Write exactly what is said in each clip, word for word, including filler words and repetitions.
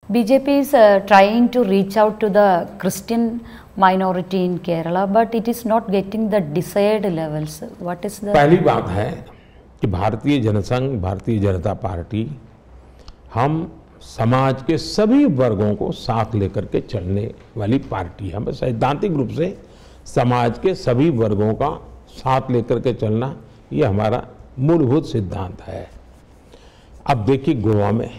B J P is uh, trying to reach out to the Christian minority in Kerala, but it is not getting the desired levels. What is the? पहली बात है कि भारतीय Jansangh, Bharatiya Janata party, हम समाज के सभी वर्गों को साथ लेकर के चलने वाली पार्टी है। हमें सैद्धांतिक रूप से समाज के सभी वर्गों का साथ लेकर के चलना ये हमारा मूलभूत सिद्धांत है। अब देखिए, गोवा में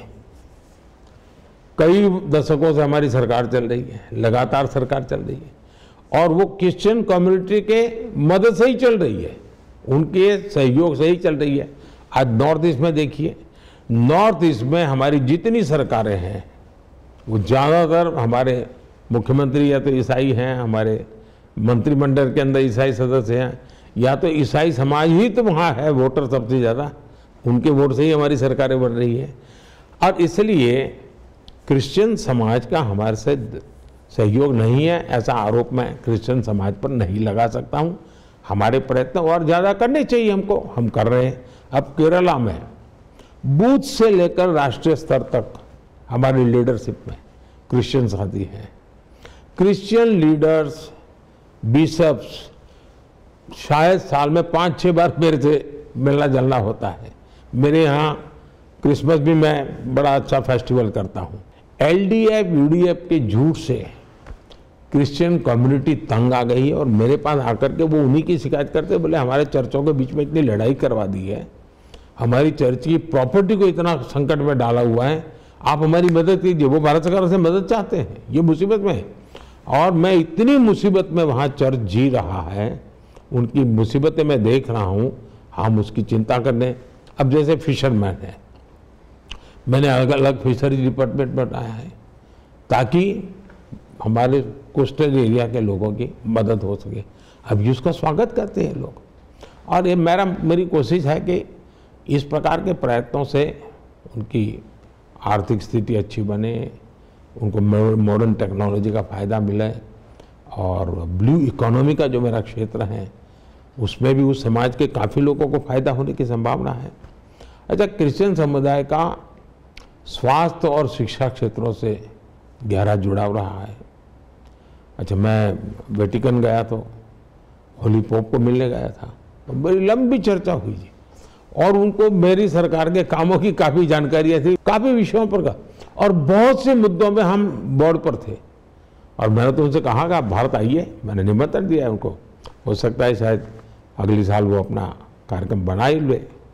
कई दशकों से हमारी सरकार चल रही है, लगातार सरकार चल रही है और वो क्रिश्चियन कम्युनिटी के मदद से ही चल रही है, उनके सहयोग से ही चल रही है। आज नॉर्थ ईस्ट में देखिए, नॉर्थ ईस्ट में हमारी जितनी सरकारें हैं वो ज़्यादातर हमारे मुख्यमंत्री या तो ईसाई हैं, हमारे मंत्रिमंडल के अंदर ईसाई सदस्य हैं, या तो ईसाई समाज ही तो वहाँ है, वोटर सबसे ज़्यादा, उनके वोट से ही हमारी सरकारें बन रही है। और इसलिए क्रिश्चियन समाज का हमारे से सहयोग नहीं है, ऐसा आरोप मैं क्रिश्चियन समाज पर नहीं लगा सकता हूँ। हमारे प्रयत्न और ज़्यादा करने चाहिए हमको, हम कर रहे हैं। अब केरला में बूथ से लेकर राष्ट्रीय स्तर तक हमारी लीडरशिप में क्रिश्चियन साथी हैं। क्रिश्चियन लीडर्स, बिशप्स शायद साल में पाँच छः बार मेरे से मिलना जुलना होता है। मेरे यहाँ क्रिसमस भी मैं बड़ा अच्छा फेस्टिवल करता हूँ। L D F, U D F के झूठ से क्रिश्चियन कम्युनिटी तंग आ गई है और मेरे पास आकर के वो उन्हीं की शिकायत करते, बोले हमारे चर्चों के बीच में इतनी लड़ाई करवा दी है, हमारी चर्च की प्रॉपर्टी को इतना संकट में डाला हुआ है, आप हमारी मदद कीजिए। वो भारत सरकार से मदद चाहते हैं, ये मुसीबत में है और मैं इतनी मुसीबत में वहाँ चर्च जी रहा है, उनकी मुसीबतें मैं देख रहा हूँ, हम उसकी चिंता करने। अब जैसे फिशरमैन है, मैंने अलग अलग फिशरी डिपार्टमेंट बनाया है ताकि हमारे कोस्टल एरिया के लोगों की मदद हो सके। अब ये उसका स्वागत करते हैं लोग और ये मेरा मेरी कोशिश है कि इस प्रकार के प्रयत्नों से उनकी आर्थिक स्थिति अच्छी बने, उनको मॉडर्न टेक्नोलॉजी का फ़ायदा मिले और ब्लू इकोनॉमी का जो मेरा क्षेत्र है उसमें भी उस समाज के काफ़ी लोगों को फ़ायदा होने की संभावना है। अच्छा, क्रिश्चियन समुदाय का स्वास्थ्य और शिक्षा क्षेत्रों से गहरा जुड़ाव रहा है। अच्छा, मैं वेटिकन गया तो होली पोप को मिलने गया था, तो बड़ी लंबी चर्चा हुई जी और उनको मेरी सरकार के कामों की काफ़ी जानकारियाँ थी, काफ़ी विषयों पर का, और बहुत से मुद्दों में हम बोर्ड पर थे और मैंने तो उनसे कहा कि आप भारत आइए, मैंने निमंत्रण दिया है उनको। हो सकता है शायद अगले साल वो अपना कार्यक्रम बना ही ले।